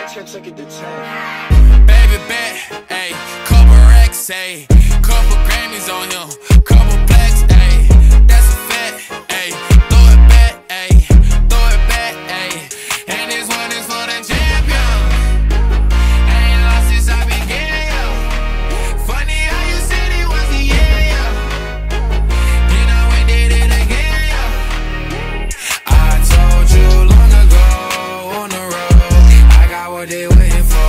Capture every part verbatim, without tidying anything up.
Check, check it to ten. Baby bet, ayy, couple racks, ayy, couple Grammys on him, couple plaques, ayy, that's a fact, ayy, throw it back, ayy, throw it back, ayy, and this one is for the champion. I ain't lost since I began, yo. Funny how you said it was the year, yo. Then I went did it again, yo. I told you long ago on the road, I got what they waiting for.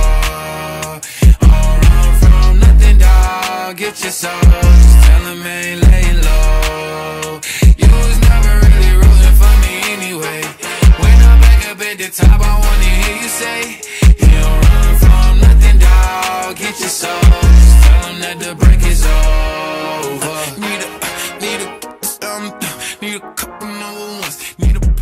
Get your soul, just tell him I ain't laying low. You was never really rooting for me anyway. When I'm back up at the top, I wanna hear you say, you don't run from nothing, dawg. Get your soul, just tell him that the break is over. Need a, need a, um, need a couple number ones, need a